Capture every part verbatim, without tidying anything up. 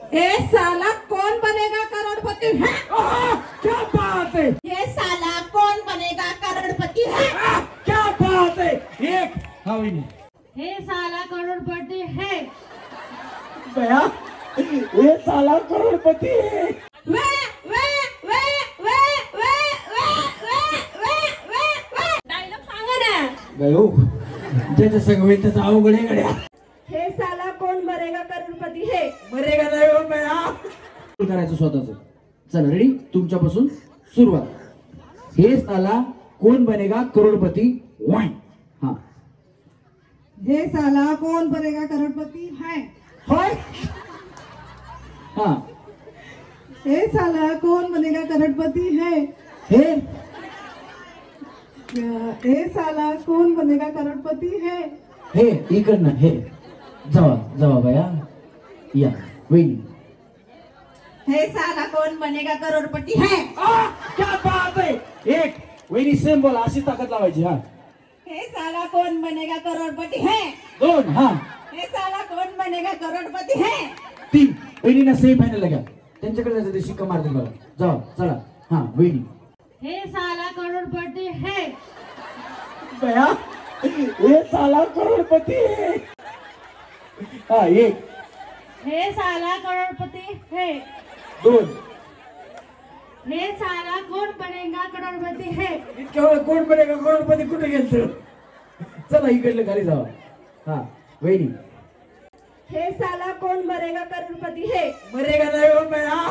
ए साला कौन बनेगा करोड़पति है? क्या बात है? ये साला कौन बनेगा करोड़पति है? क्या बात है? एक हाँ वही हे साला करोड़पति है। भैया ये साला करोड़पति है। वे वे वे वे वे वे वे वे वे डायलॉग सांगा ना गयो ज्याच्या संग होईल त्याचा अवघड आहे गड्या. हे साला कौन बनेगा करोड़पति है? मरेगा नाही हो भैया. करायचं स्वतःच. चला रेडी तुमच्यापासून सुरुवात. हे साला कोण बनेगा करोड़पति वन. हाँ हे साला कौन बनेगा करोड़पति है? होय. हाँ हे साला कौन बनेगा करोड़पति है? हे हे साला कौन बनेगा करोड़पति है? हे इकडनं हे जावा जावा भैया या वहिनी. हे साला कौन बनेगा करोड़पति है? आ, क्या बात है. एक वहिनी सेम बोला अशी ताकद लावायची. हा हे साला कौन बनेगा करोड़पति है? दोन. हा हे साला कौन बनेगा करोड़पति है? तीन. वहिनीना सेम फायनल लगा त्यांच्याकडे जायचं ते शिक्का मारतील बघा. जावा चला. हा वहिनी. हे साला करोड़पति है. भैया ये साला करोड़पति है. हा एक. हे साला करोड़पति है. दोन. हे साला कौन बनेगा करोड़पति है? इतक्या वेळ कोण बनेगा करोड़पति कुठे गेलतो. चला इकडलं खाली जावा. हा वहिनी. हे साला कौन बनेगा करोड़पति है? मरेगा नहीं हो भैया.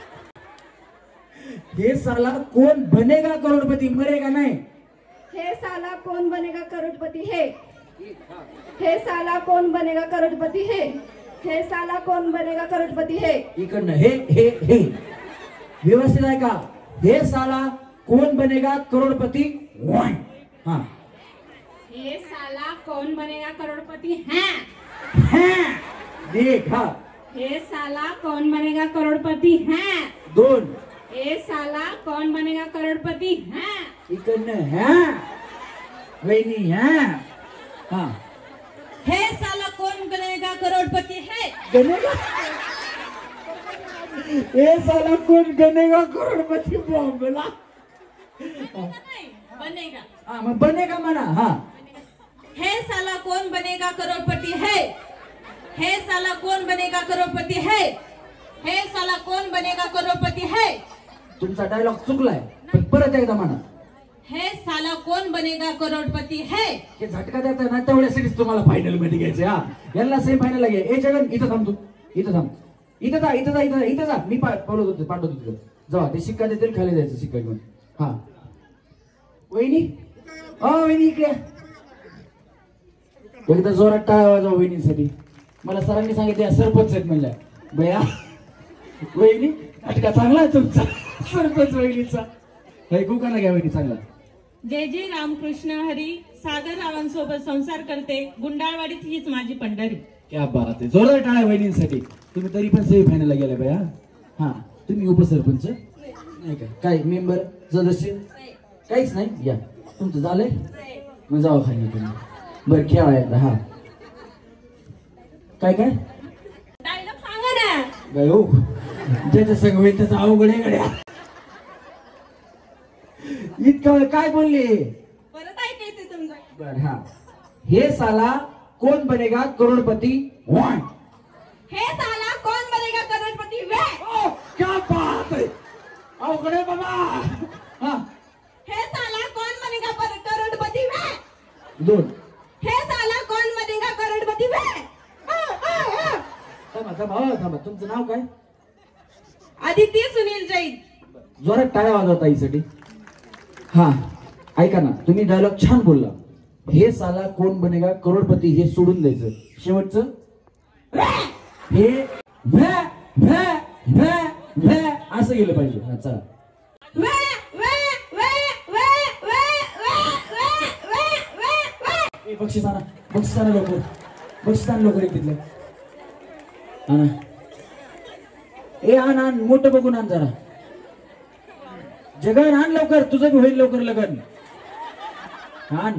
ये साला कौन बनेगा करोड़पति मरेगा नहीं. हे साला कौन बनेगा करोड़पति है? हे साला कौन बनेगा करोड़पति है? हे साला कौन बनेगा करोड़पति है? इकडनं हे हे हे व्यवस्थित आहे का. हे साला कौन बनेगा करोड़पति वन. हाँ हे साला कौन बनेगा करोड़पति है? हैं. देख. हा हे साला कौन बनेगा करोड़पति है? दोन. हे साला कौन बनेगा करोड़पति है? इकडनं हाँ वहिनी. हाँ हाँ हे साला कौन बनेगा करोड़पति है? गनेगा. ये साला कौन गनेगा करोड़पति बॉम्बला. नहीं बनेगा. हाँ मग बनेगा म्हणा. हाँ हे साला कौन बनेगा करोड़पति है? हे साला कौन बनेगा करोड़पति है? हे साला कौन बनेगा करोड़पति है? तुमचा डायलॉग चुकलाय पण परत एकदा म्हणा. हे साला कौन बनेगा करोड़पति है? हे झटका देता ना तेवढ्यासाठीच तुम्हाला फायनल मध्ये घ्यायचे. हा यांना सेम फायनल लागे. ए जगन इथं थांब. तू इथं थांब. इथं जा इथं जा इथं जा इथं जा. मी पाठवत होतो पाठवत होतो. जावा ते शिक्का देतील खाली जायचं शिक्का घेऊन. हा वहिनी. अ वहिनी इकडे एकदा जोरात टाळ्या वाजवा वहिनीसाठी. मला सरांनी सांगितलं सरपंच आहेत म्हणल्या. भैया वहिनी अटका चांगला आहे तुमचा सरपंच वहिनीचा. ऐकू का ना घ्या वहिनी चांगला. जय जय रामकृष्ण हरी. सागर रावांसोबत संसार करते. गुंडाळवाडीत हीच माझी पंढरी. क्या बात आहे. जोरदार टाळ्या वहिनींसाठी. तुम्ही तरी पण सेमी फायनलला गेला भैया. हा तुम्ही उपसरपंच नाही का. काय मेंबर सदस्य काहीच नाही. या तुमचं झालंय मग जाऊ खाली तुम्ही. बरं खेळायला. हा काय काय डायलॉग सांगा ना गयो ज्याच्या संग होईल त्याचा अवघड आहे गड्या. इतका वेळ काय बोलले. परत ऐकायचं तुमचं. बर. हा हे साला कौन बनेगा करोड़पति वन. हे साला कौन बनेगा करोड़पति वे. ओ क्या बात है. अवघड आहे बाबा. हा हे साला कौन बनेगा पर- करोड़पति वे. दोन. हे साला कौन बनेगा करोड़पति वे. आ, आ, आ. थांबा थांबा. हो थांबा. तुमचं नाव काय. आदित्य सुनील जैन. जोरात टाळ्या वाजवता ताईसाठी. हा ऐका ना तुम्ही डायलॉग छान बोलला. हे साला कोण बनेगा करोड़पति हे सोडून द्यायचं. शेवटचं हे भ्या भ्या भ्या भ्या असं गेलं पाहिजे. हा चला. वे वे वे वे वे वे वे वे वे. ए बक्षीस आणा. बक्षीस आणा लवकर. बक्षीस आण लवकर. एक तिथलं आणा. ए आण आण मोठं बघून आण जरा. जगन आण लवकर. तुझं बी होईल लवकर लगन. आण.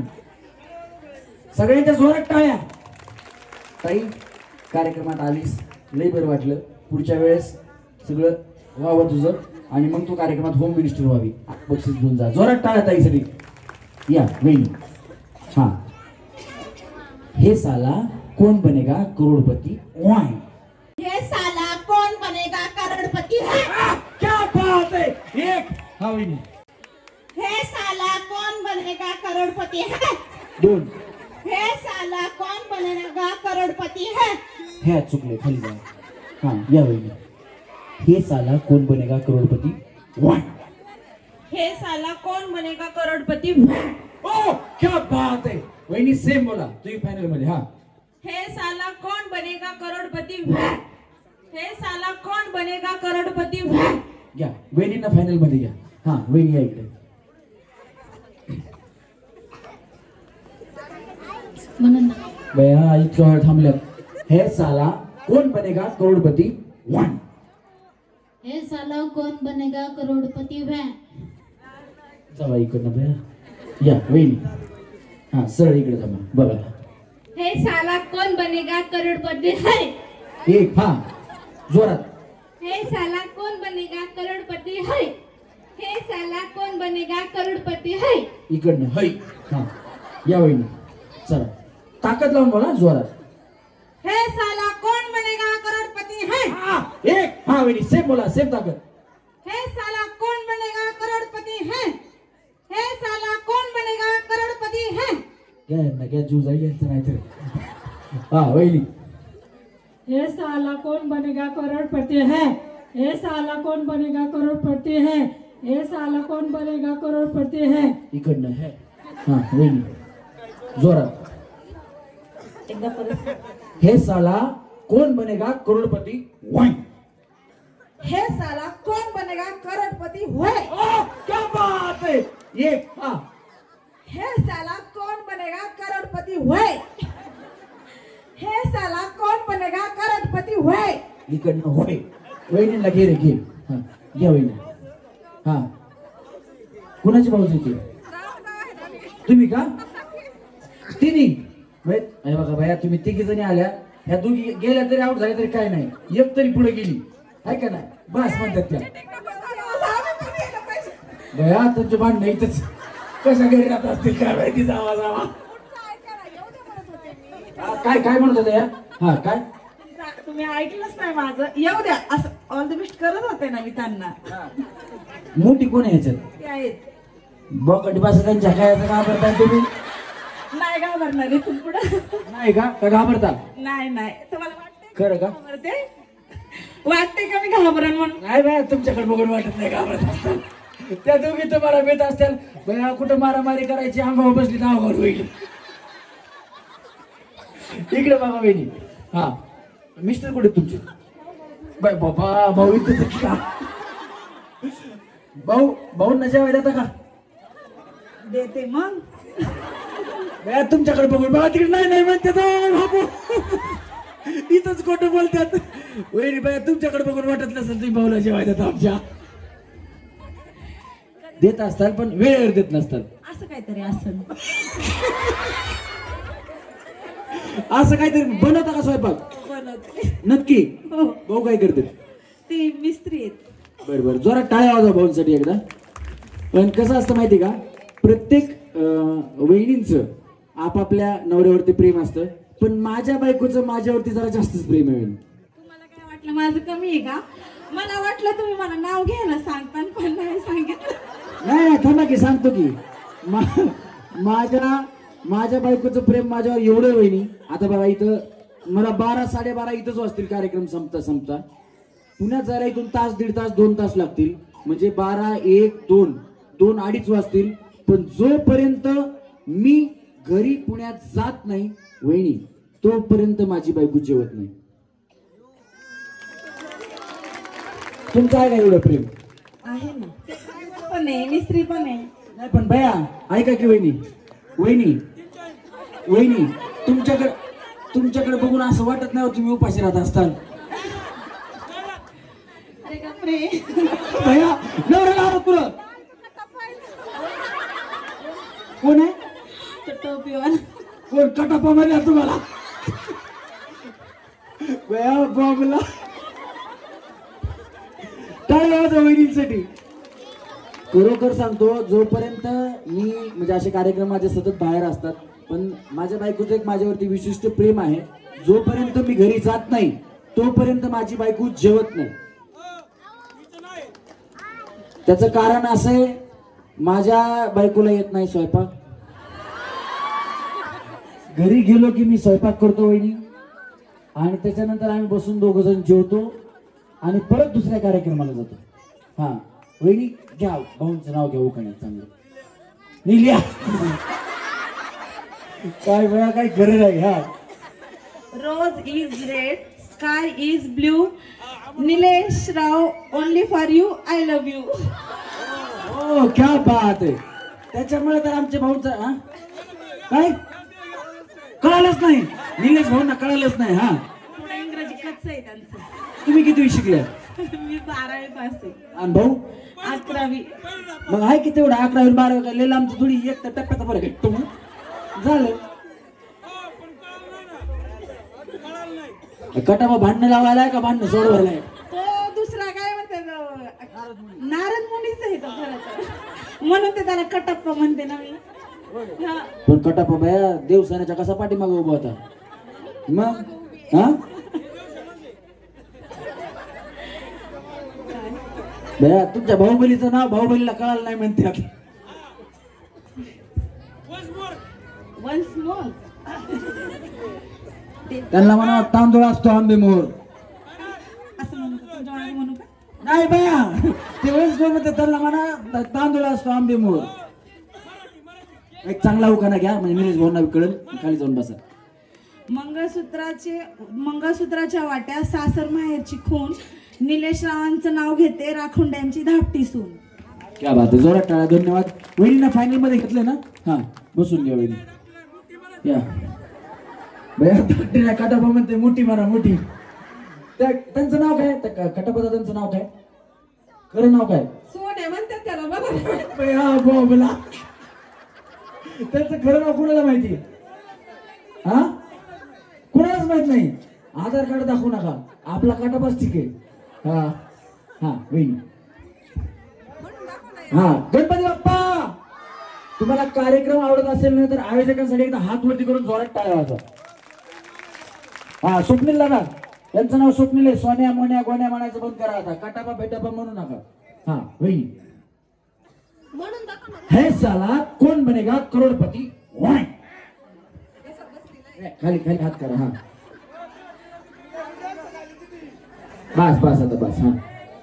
सगळ्यांच्या जोरात टाळ्या. ताई कार्यक्रमात आलीस लई बरं वाटलं. पुढच्या वेळेस सगळं व्हावं तुझं आणि मग तू कार्यक्रमात होम मिनिस्टर व्हावी. बक्षीस घेऊन जा. जोरात टाळ्या ताईसाठी. या वहिनी. हा. हे साला कौन बनेगा करोड़पति. वाह. हे साला कौन बनेगा करोड़पति है. क्या बात है. एक. हा वहिनी. हे साला कौन बनेगा करोड़पति है. दोन. हे साला कौन बनेगा करोड़पति है. हे चुकले खाली जा. हा या वहिनी. हे साला कौन बनेगा करोड़पति. वन. हे साला कौन बनेगा करोड़पति. ओ क्या बात है. वहिनी सेम बोला. तुम्ही फायनल मध्ये. हा. हे साला कौन बनेगा करोड़पति. हे साला कौन बनेगा करोड़पति. घ्या वहिनींना फायनल मध्ये घ्या. हा वहिनी या इकडे. भैया इतक्या वेळ थांबल्यात. हे साला कौन बनेगा करोड़पति. वन. हे साला कौन बनेगा करोड़पति है. जावा इकडनं भैया. या वहिनी. हा सरळ इकडे थांबा. बघा. हे साला कौन बनेगा करोड़पति है. एक. हा जोरात. हे साला कौन बनेगा करोड़पति है. हे साला कौन बनेगा करोड़पति है. इकडनं. है. हा या वहिनी. चला ताकद लावून बोला जोरात. हे साला कौन बनेगा करोड़पति है. हा. एक. हा वहिनी सेम बोला. सेम ताकद. हे साला कौन बनेगा करोड़पति है. हे साला कौन बनेगा करोड़पति है. क्या ना क्या जूझ आई यांचं नाहीतर. हा वहिनी. हे साला कौन बनेगा करोड़पति है. हे साला कौन बनेगा करोड़पति है. हे साला कौन बनेगा करोड़पति है. इकडनं. है. हा वहिनी जोरात. एकदा परत. हे साला कौन बनेगा करोड़पति. वन. हे साला कौन बनेगा करोड़पति हुए. ओ क्या बात है. एक. हा. हे साला कौन बनेगा करोड़पति हुए. हे साला कौन बनेगा करोड़पति हुए. इकडनं. होय. वहिनीला घे रे घे. हा घ्या वहिनी. हा कुणाची भाऊज होती. तुम्ही का. तिन्ही. हे बघा भैया तुम्ही तिघी जणी आल्या. ह्या दोघी गेल्या तरी आउट झाल्या तरी काय नाही. एक तरी पुढे गेली आहे का नाही. बस म्हणतात त्या. भैया तुमचे भांडण इथंच कशा घरी राहत असतील काय माहिती. जावा जावा. हा, काय काय म्हणत होते या. हा काय तुम्ही ऐकलंच नाही माझं. येऊ द्या असं ऑल द बेस्ट करत होते ना मी त्यांना. मोठी कोण आहे ह्याच्यात. ते आहेत. बकटी पास त्यांच्या काय घाबरताय तुम्ही. नाही घाबरणार इथून पुढे. नाही का का घाबरता. नाही नाही तुम्हाला वाटतंय खरं का. घाबरते. वाटते का मी घाबरण म्हणून. नाही बाय तुमच्याकडे बघून वाटत नाही घाबरत. त्या दोघी तुम्हाला भेट असतील. बया कुठं मारामारी करायची अंगावर बसली तर अंगावर होईल. इकडे बघा वहिनी. हा मिस्टर कुठे तुमचे. बाय बाबा भाऊ इथे का. भाऊ भाऊ नशा देता का. देते मग. बया तुमच्याकडे बघून बघा तिकडे नाही नाही म्हणते बाबू. इथंच खोटं बोलतात. वहिनी बाया तुमच्याकडे बघून वाटत नसेल तुम्ही भाऊला जेवाय देता. आमच्या देत असतात पण वेळेवर देत नसतात. असं काहीतरी असेल. असं काहीतरी बनवता का स्वयंपाक. बनवते. नक्की. हो. भाऊ काय करते. ती मिस्त्री आहेत. बरं बरं जोरात टाळ्या वाजवा भाऊंसाठी एकदा. पण कसं असतं माहिती का प्रत्येक वहिनींचं आपापल्या नवऱ्यावरती प्रेम असतं. पण माझ्या बायकोचं माझ्यावरती जरा जास्तच प्रेम आहे. तुम्हाला काय वाटलं माझं कमी आहे का. मला वाटलं तुम्ही मला नाव घ्यायला सांगता पण नाही सांगितलं. नाही नाही थांबा की सांगतो की. माझ्या माझ्या बायकोचं प्रेम माझ्यावर एवढं वहिनी. आता बघा इथं मला बारा साडेबारा इथंच वाजतील कार्यक्रम संपता संपता. पुण्यात जायला इथून तास दीड तास दोन तास लागतील. म्हणजे बारा एक दोन दोन अडीच वाजतील. पण जोपर्यंत मी घरी पुण्यात जात नाही वहिनी तोपर्यंत माझी बायको जेवत नाही. तुमचं आहे का एवढं प्रेम. आहे ना. पण आहे मिस्त्री पण आहे. नाही पण भया ऐका की वहिनी. वहिनी वहिनी तुमच्याकडे तुमच्याकडे बघून असं वाटत नाही तुम्ही उपाशी राहत असताल. अरे बापरे. भया नवरा लावत तुला कोण आहे. टोपीवाला. कोण कटापा मध्ये तुम्हाला. भया बॉम्बला टाळ्या वाजवा वहिनींसाठी. खरोखर सांगतो, जोपर्यंत मी म्हणजे असे कार्यक्रम माझे सतत बाहेर असतात, पण माझ्या बायकोचं एक माझ्यावरती विशिष्ट प्रेम आहे. जोपर्यंत मी घरी जात नाही तोपर्यंत माझी बायको जेवत नाही. त्याचं कारण असं आहे, माझ्या बायकोला येत नाही स्वयंपाक. घरी गेलो की मी स्वयंपाक करतो वहिनी, आणि त्याच्यानंतर आम्ही बसून दोघ जण जेवतो आणि परत दुसऱ्या कार्यक्रमाला जातो. हा वहिनी घ्या, भाऊंचं नाव घ्या उखाण्यात चांगलं. निलिया काय वेळा काय गरज आहे. हा rose is red, sky is blue, Nilesh Rao only for you, I love you. हो क्या बात आहे. त्याच्यामुळे तर आमच्या भाऊचा हा काय कळालंच नाही, निलेश भाऊंना कळालंच नाही. हा थोडं इंग्रजी कच्चं आहे त्यांचं. तुम्ही किती शिकल्या? मी बारावी पास आहे. आणि भाऊ अकरावी. मग आहे की तेवढं अकरावी बारावी काय लिहिलं आमची थोडी एक तर टप्प्याचा फरक आहे. तुम्ही झालं कटाबा भांडणं लावायला का भांडणं सोडवायला? तो दुसरा काय म्हणते, नारद मुनीच आहे तो खरं तर, म्हणून ते त्याला कटप्पा म्हणते ना मी. हा. पण कटापा बाया देवसानाच्या कसा पाठीमागे उभा होता मग? हा बया तुमच्या बाहुबलीचं नाव बाहुबलीला कळालं नाही म्हणते. Once more. त्यांना म्हणा तांदूळ असतो आंबे मोहर. असं म्हणू का? तुमच्या वडिलांनी म्हणू का? नाही बया ते वन्स मोर म्हणते, त्यांना म्हणा तांदूळ असतो आंबे मोहर. एक चांगला उखाणा घ्या म्हणजे निलेश भाऊंना कळेल. खाली जाऊन बसा. मंगळसूत्राचे मंगळसूत्राच्या वाट्या सासर माहेरची खून, निलेश रावांचं नाव घेते राखुंड्यांची धापटी सून. क्या बात आहे, जोरात टाळा. धन्यवाद. वहिनीना फायनल मध्ये घेतलं ना? हा बसून घ्या वहिनी. या बया कटापा म्हणते मोठी म्हणा मोठी. त्या त्यांचं नाव काय? कटापाचं त्यांचं नाव काय? खरं नाव काय? सोने म्हणतात त्याला बघा. बया बोला त्यांचं खरं नाव कुणाला माहिती? हा कुणालाच माहित नाही. आधार कार्ड दाखवू नका, आपला कटापाच ठीक आहे. हा हा वहिनी. हा गणपती बाप्पा. तुम्हाला कार्यक्रम आवडत असेल ना तर आयोजकांसाठी एकदा हात वरती करून जोरात टाळ्या वाजवा. हा स्वप्नील दादा, त्यांचं नाव स्वप्नील आहे. सोन्या मोन्या गोन्या म्हणायचं बंद करा आता. कटापा बेटापा म्हणू नका. हा वहिनी. है साला कोण बनेगा करोडपती. खाली खाली हात करा. हा बस बस आता बस. हा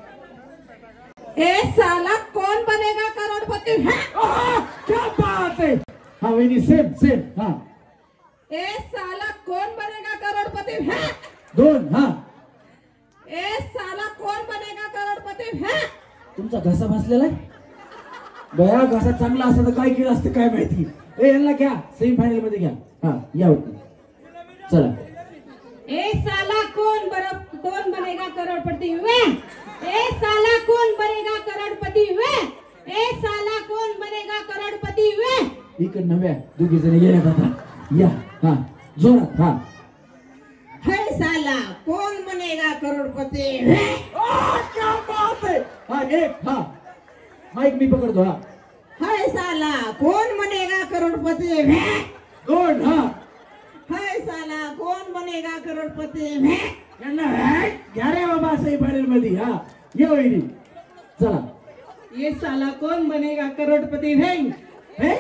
ए साला कौन बनेगा करोड़पति है? क्या बात है. हा वहिनी सेम सेम. हा ए साला कौन बनेगा करोड़पति है? दोन. हा ए साला कौन बनेगा करोड़पति है? तुमचा घसा बसलेला आहे बया. घसा चांगला असता तर काय केलं असतं काय माहिती. ए यांना घ्या सेमी फायनल मध्ये घ्या. हा या होती चला. ए साला कौन बर कौन बनेगा करोड़पति वे? ए साला कौन बनेगा करोड़पति वे? ए साला कौन बनेगा करोड़पति वे? इकडनं व्या दोघी जण गेल्यात आता. या हा जोरात. हा है साला कौन बनेगा करोड़पति वे? क्या बात है. हा एक. हा माईक मी पकडतो. हा है साला कौन बनेगा करोड़पति वे? दोन. हा है साला कौन बनेगा करोड़पति वे? यांना घ्या रे बाबा सही फायनल मध्ये. हा ये वहिनी चला. ये साला कौन बनेगा करोड़पति वे? हे?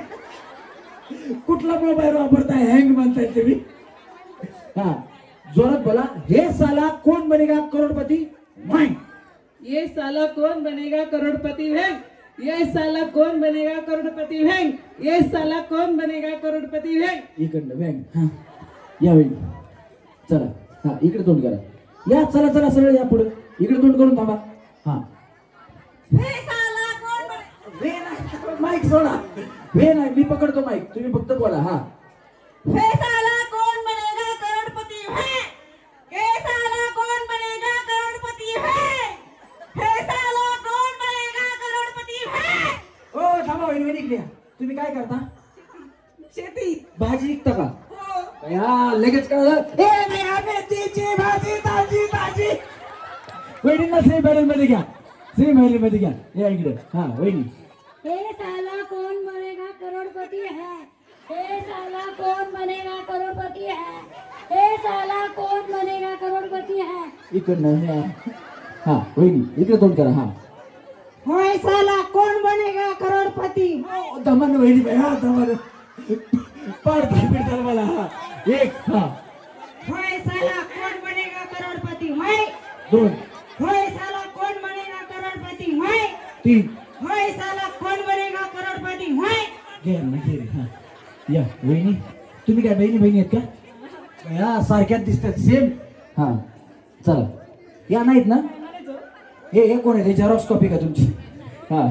कुठला मोबाईल वापरताय हँग म्हणताय तुम्ही? हा जोरात बोला. हे साला कोण बनेगा करोडपती. माय ये साला कौन बनेगा करोड़पति है? ये साला कौन बनेगा करोड़पति है? ये साला कौन बनेगा करोड़पति है? इकडनं बँक. हा या वहिनी चला. हा इकडे तोंड करा. या चला चला सरळ या पुढे. इकडे तोंड करून थांबा. हा हे साला कौन बने- वे नाही माईक सोडा. वे नाही मी पकडतो माईक, तुम्ही फक्त बोला. हा हे साला कौन बनेगा करोड़पति है? हे साला कौन बनेगा करोड़पति है? हे साला कौन बनेगा करोड़पति है? ओ थांबा वहिनी वहिनी इकडे या. तुम्ही काय करता? शेती. भाजी विकता का? हो. या लगेच कळलं. ए मेथीची भाजी ताजी ताजी. वहिनीला सेमीफायनल मध्ये घ्या, सेमीफायनल मध्ये घ्या, या इकडे. हा वहिनी. ये साला कौन बनेगा करोड़पति है, ये साला कौन बनेगा करोड़पति है, ये साला कौन बनेगा करोड़पति है. इकडनं या. हा वहिनी इकडे तोंड करा. हा होय साला कौन बनेगा करोड़पति. दमान वहिनी बाई. हा दमान पाड पिडताल मला. हा एक. हा होय साला कौन बनेगा करोड़पति. होय. दोन. होय साला कौन बनेगा करोड़पति. होय. तीन. होय साला कौन बनेगा करोड़पति. होय. घे ना घे रे. हा या वहिनी तुम्ही काय बहिणी बहिणी आहेत का? या सारख्याच दिसतात सेम. हा चला या. नाहीत ना? हे हे कोण आहे? झेरॉक्स कॉपी का तुमची? हा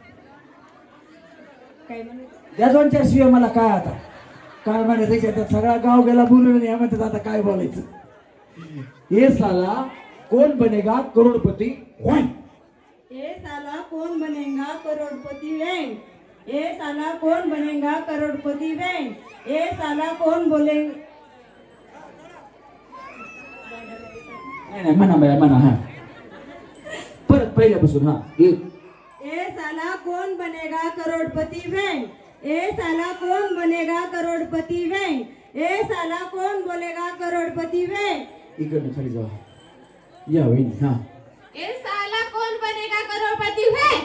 द्या दोन चार शिवाय मला. काय आता काय म्हणायचं त्याच्यात सगळा गाव गेला बोलून या म्हणतात आता काय बोलायचं. हे साला कोण बनेगा करोडपती. होय. ये साला कौन बनेगा करोड़पति वैन. ये साला कौन बनेगा करोड़पति वैन. ये साला कौन बोलेगा. नाही नाही म्हणा बाया म्हणा. हा परत पहिल्यापासून. हा एक. ये साला कौन बनेगा करोड़पति वैन. ये साला कौन बनेगा करोड़पति वैन. ये साला कौन बोलेगा करोड़पति वैन. इकडनं खाली जावा. या वहिनी. हा ये साला कौन बनेगा करोड़पति है.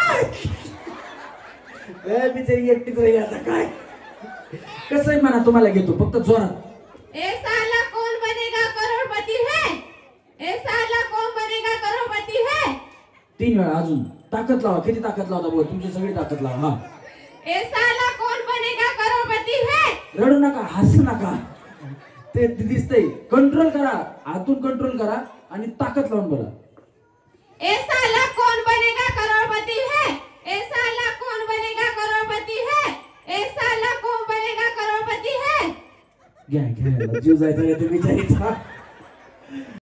ए बिचारी एकटीच राहिली आता. काय कसंही म्हणा तुम्हाला घेतो फक्त जोरात. ये साला कौन बनेगा करोड़पति है. ये साला कौन बनेगा करोड़पति है. तीन वेळा अजून ताकद लावा. किती ताकद लावता बोल तुमची सगळी ताकद लावा. हा ये साला कौन बनेगा करोड़पति है. रडू नका हसू नका. ते दिसतंय. कंट्रोल करा. आतून कंट्रोल करा आणि ताकद लावून बोला. ये साला कौन बनेगा करोड़पति है. ये साला कौन बनेगा करोड़पति है. ये साला कौन बनेगा करोड़पति है. घ्या घ्या जीव जायचा नाही तर विचारायचा.